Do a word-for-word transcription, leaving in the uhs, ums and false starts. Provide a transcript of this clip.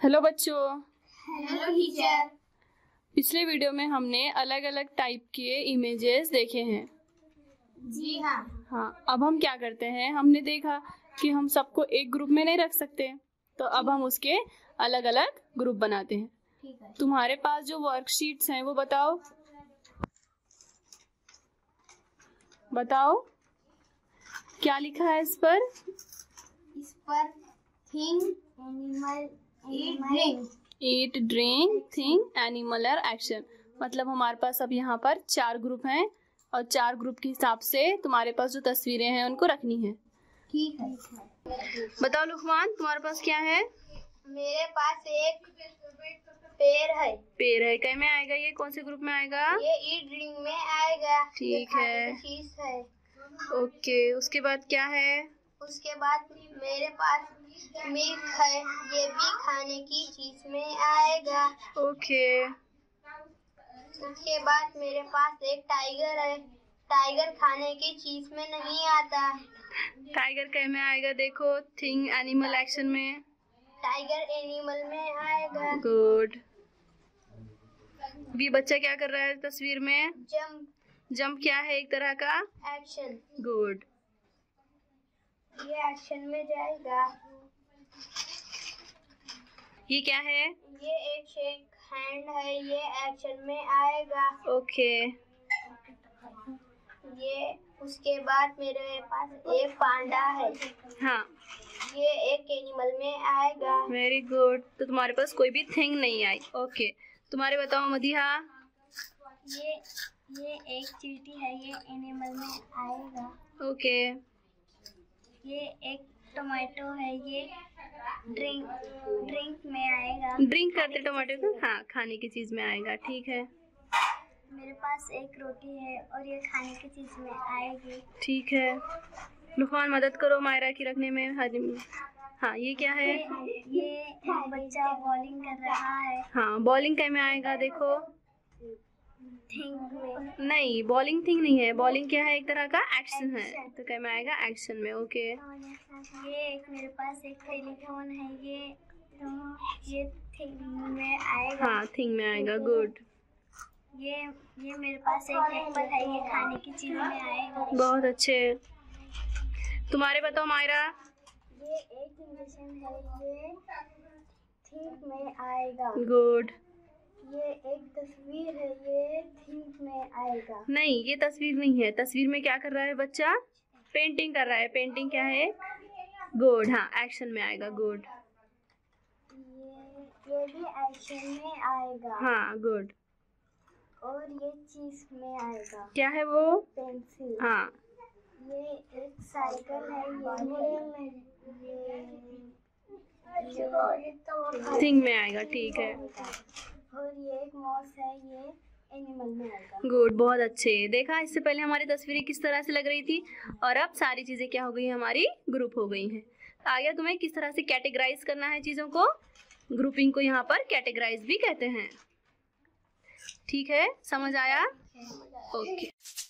Hello बच्चों। Hello teacher. पिछले video में हमने अलग अलग टाइप के इमेजेस देखे हैं। जी हाँ। हाँ, अब हम क्या करते हैं, हमने देखा कि हम सबको एक ग्रुप में नहीं रख सकते, तो अब हम उसके अलग अलग ग्रुप बनाते हैं। ठीक है। तुम्हारे पास जो वर्कशीट्स हैं वो बताओ बताओ क्या लिखा है इस पर? इस पर thing, animal, eat, drink. Eat, drink, think, animal और एक्शन। मतलब हमारे पास अब यहाँ पर चार ग्रुप हैं और चार ग्रुप के हिसाब से तुम्हारे पास जो तस्वीरें हैं उनको रखनी है। ठीक है। बताओ लुकमान, तुम्हारे पास क्या है? मेरे पास एक पेड़ है। पेड़ है, क्या में आएगा? ये कौन से ग्रुप में आएगा? ये ईट ड्रिंक में आएगा। ठीक है। चीज है। ओके, उसके बाद क्या है? उसके बाद मेरे पास मिल्क है, ये भी खाने की चीज में आएगा। ओके। उसके बाद मेरे पास एक टाइगर है, टाइगर खाने की चीज में नहीं आता। टाइगर क्या में आएगा? देखो, थिंग, एनिमल, एक्शन में। टाइगर एनिमल में आएगा। गुड। ये बच्चा क्या कर रहा है तस्वीर में? जंप। जंप क्या है? एक तरह का एक्शन। गुड। ये एक्शन में जाएगा। ये क्या है? ये एक शेक हैंड है, ये एक्शन में आएगा। ओके। ये उसके बाद मेरे पास एक पांडा है। हाँ, ये एक एनिमल में आएगा। Very good. तो तुम्हारे पास कोई भी थिंग नहीं आई। ओके, तुम्हारे बताओ मदिहा। ये ये एक चींटी है, ये एनिमल में आएगा। ओके। ये एक टोमेटो है, ये ड्रिंक ड्रिंक में आएगा। ड्रिंक करते टमाटो को? हाँ, खाने की चीज में आएगा। ठीक है। मेरे पास एक रोटी है और ये खाने की चीज में आएगी। ठीक है। लुकमान मदद करो मायरा की रखने में। हाँ, ये क्या है? ये, ये बच्चा बॉलिंग कर रहा है। हाँ, बॉलिंग क्या में आएगा? देखो, थिंक में। नहीं, बॉलिंग थिंग नहीं है। बॉलिंग क्या है? एक तरह का एक्शन है, तो क्या में आएगा? एक्शन में। ओके। ये एक मेरे पास एक टेलीफोन है, ये ये थिंग में आएगा। हाँ, थिंग में आएगा। गुड। ये ये मेरे पास एक एप्पल है, ये खाने की चीज में आएगा। बहुत अच्छे। तुम्हारे बताओ मायरा। ये एक इंजेक्शन है, ये थिंक में आएगा। गुड। ये एक तस्वीर है, ये थिंक में आएगा। नहीं, ये तस्वीर नहीं है। तस्वीर में क्या कर रहा है बच्चा? पेंटिंग कर रहा है। पेंटिंग क्या है? गुड। हाँ, एक्शन में आएगा। गुड। ये ये भी एक्शन में आएगा। हाँ, गुड। और ये चीज में आएगा। क्या है वो? पेंसिल। हाँ। ये एक साइकिल है, ये ये थिंग में आएगा। ठीक है। और ये एक मॉस है, ये एनिमल में आएगा। गुड, बहुत अच्छे। देखा, इससे पहले हमारी तस्वीरें किस तरह से लग रही थी और अब सारी चीजें क्या हो गई, हमारी ग्रुप हो गई हैं। आगे तुम्हें किस तरह से कैटेगराइज करना है चीजों को। ग्रुपिंग को यहाँ पर कैटेगराइज भी कहते हैं। ठीक है, समझ आया? ओके।